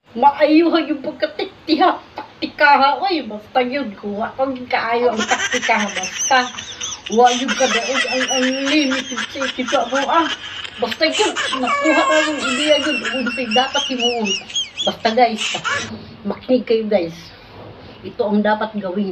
Maayuhan yung pagkatiktiha, taktikaha, oy, basta yun, kuha kung kaayo ang taktikaha, basta, huwag yung kadaog ang limited sa ikita mo, basta yun, nakuha ka yung ideya yun, unsay dapat himuon, basta guys, makinig kayo guys, ito ang dapat gawin.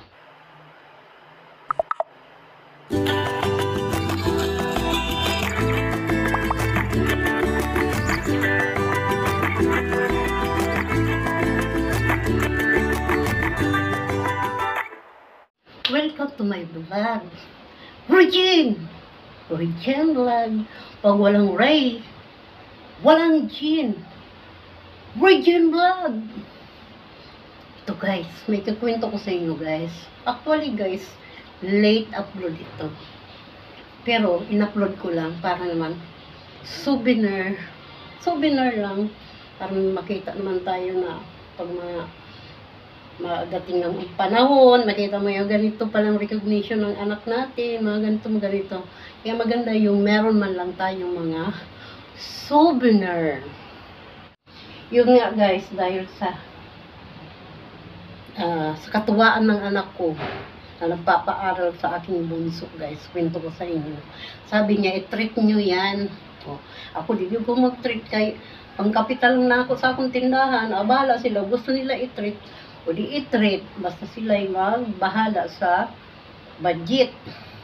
Welcome to my vlog. Regine vlog. Pag walang Ray, walang Jean. Regine vlog. Ito guys, may kakwento ko sa inyo guys. Actually guys, late upload ito. Pero in-upload ko lang para naman souvenir lang. Para makita naman tayo na pag dating ng panahon, makita mo yung ganito palang recognition ng anak natin, mga ganito. Kaya maganda yung meron man lang tayong mga souvenir. Yung nga guys, dahil sa katuwaan ng anak ko na nagpapaaral sa aking bunso guys, kwento ko sa inyo. Sabi niya, i-treat nyo yan. Ako di ko mag-treat kay pangkapital na ako sa akong tindahan. Abala sila, gusto nila i-treat. O di i-treat, basta sila'y magbahala sa budget.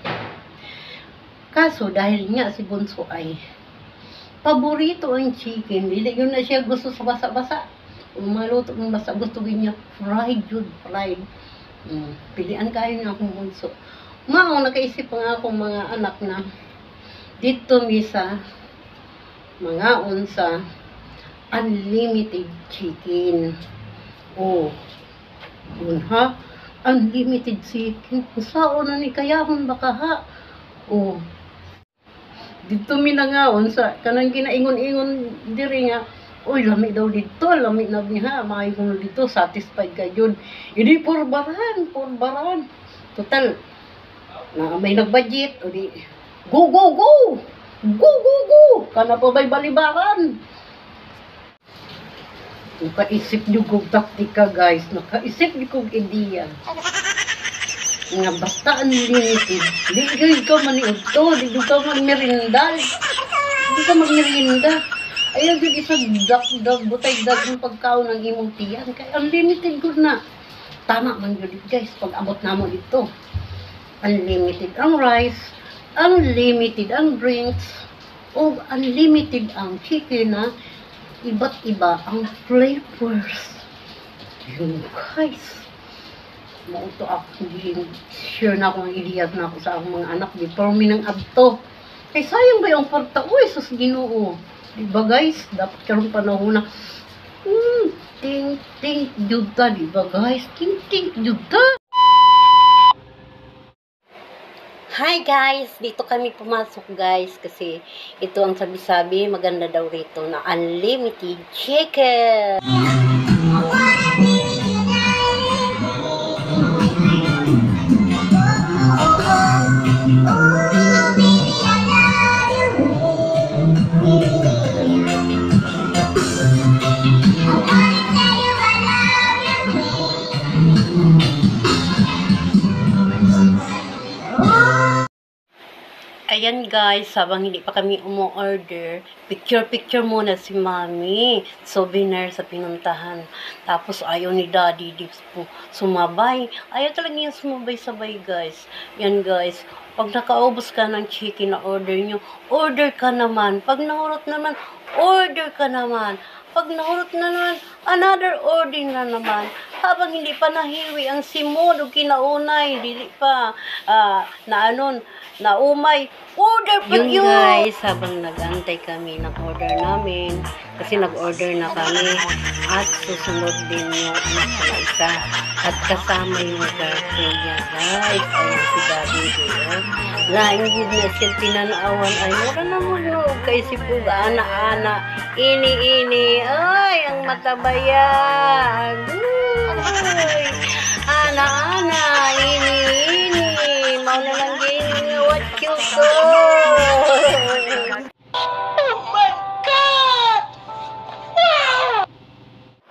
Kaso, dahil nga si Bunso ay paborito ang chicken, dili yun na siya gusto sa basa-basa. Kung maluto ng basa, gusto niya fried. Pilian kayo niya akong Bunso. Nakaisip pa nga akong mga anak na dito misa mga unsa unlimited chicken. Yun ha, unlimited chicken. Saan na ni kayahon baka ha? Dito minangaon sa kanang ginaingon-ingon diri nga, uy, lami daw dito, lami na niya, maayong dito, satisfied ka yun. Hindi, purbaran. Total, na may nag-budget, o di, go! Kana pa ba'y balibaran? Nakaisip nyo kong taktika guys, nakaisip nyo kong ideya. Nga basta unlimited, di ka maniod to, di ka magmerindal, ayaw yun isang butay-dag ng pagkaon ng imong tiyan, kaya unlimited ko na. Tama man yun guys, pag abot na mo ito, unlimited ang rice, unlimited ang drinks, o unlimited ang chicken na iba't iba ang flavors. Yun guys, mauto ako, sure na akong iliyag na ako sa akong mga anak before minang abto. Ay sayang ba yung parta? Uy, sus Ginoo. Diba guys, dapat karong panahon na ting juta, diba guys, ting juta. Hi guys, dito kami pumasok guys kasi ito ang sabi-sabi, maganda daw rito na unlimited chicken. Ayan guys, habang hindi pa kami umu-order, picture muna si Mami, souvenir sa pinuntahan. Tapos ayaw ni Daddy Dips po sumabay. Ayaw talaga yung sumabay-sabay guys. Yan guys, pag nakaubos ka ng chicken na order nyo, order ka naman. Pag nahurot naman, order ka naman. Pag nahurot na naman, another order na naman. Habang hindi pa nahiwi ang simod o kinaunay, dili pa naumay, order pa yun. Guys, habang nag-antay kami ng order namin, kasi nag-order na kami, at susunod din yung anak na isa, at kasama yung girlfriend niya, guys. Ayun si Daddy doon. Lain yun na siya tinanawan, ay mura na mo yun, kay si Puga, ana-ana, ini, ay, ang matabayan, ay, ana-ana, ini, mauna lang din, what you go. Oh my God!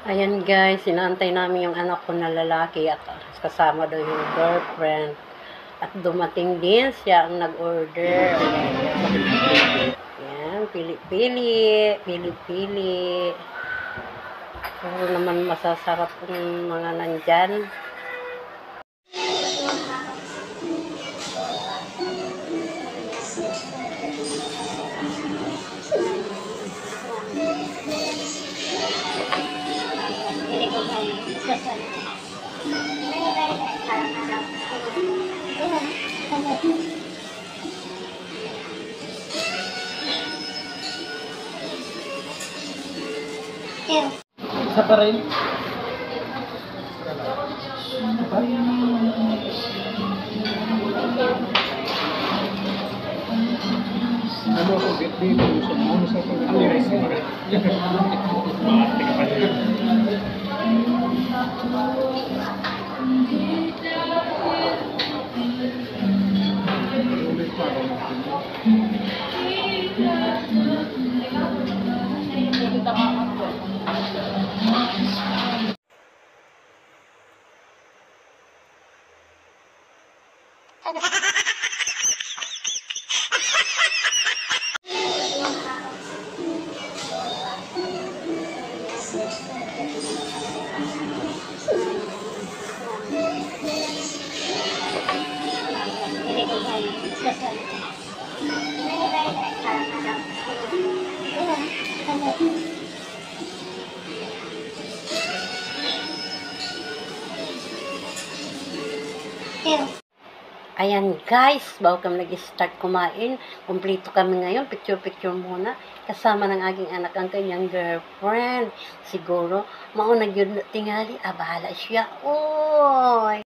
Ayan guys, inaantay namin yung anak ko na lalaki at kasama daw yung girlfriend. At dumating din siya ang nag-order. Ayan, pili-pili, pili-pili. Puro naman masasarap yung mga nandyan. Isa pa rin. Ano ako, dito sa mga sa Ayan guys, bago kami nag-start kumain, kumpleto kami ngayon, picture-picture muna, kasama ng aking anak ang kanyang girlfriend. Siguro, maunag yun tingali, bahala siya. Oy!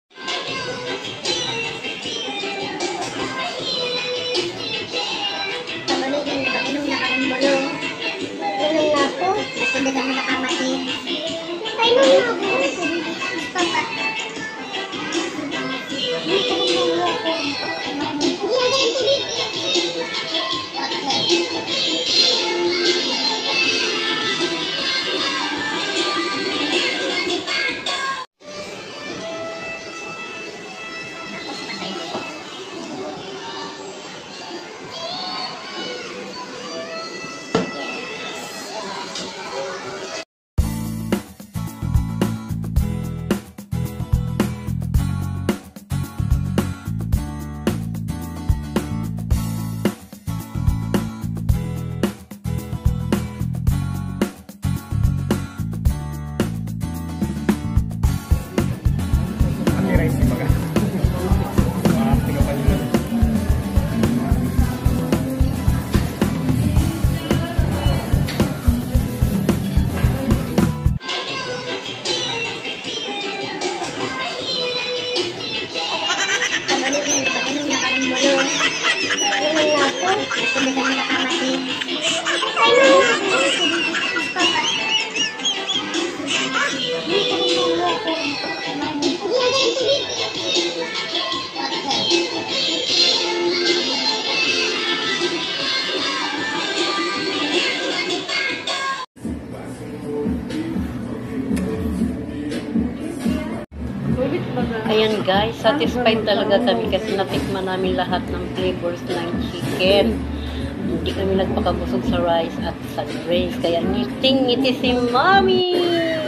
Ayan guys, satisfied talaga kami kasi natikman namin lahat ng flavors ng chicken. Hindi kami nagpakabusog sa rice at sa drinks. Kaya ngiting-ngiti si Mommy!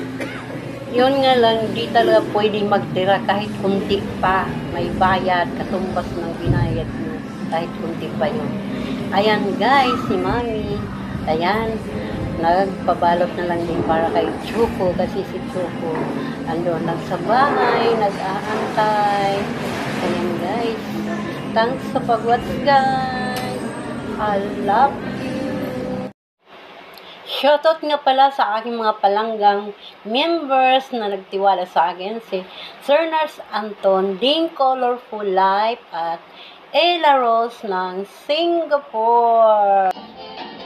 Yun nga lang, di talaga pwedeng magtira kahit kunti pa. May bayad, katumbas ng binayad mo. Kahit kunti pa yun. Ayan guys, si Mommy. Ayan, nagpabalot na lang din para kay Choco kasi si Choco andun lang sa bahay, nag-aantay. Ayan guys, thanks sa pag-watch guys. I love you. Shoutout nga pala sa aking mga palanggang members na nagtiwala sa akin, si Sir Nars Anton, Ding Colorful Life at Ella Rose ng Singapore.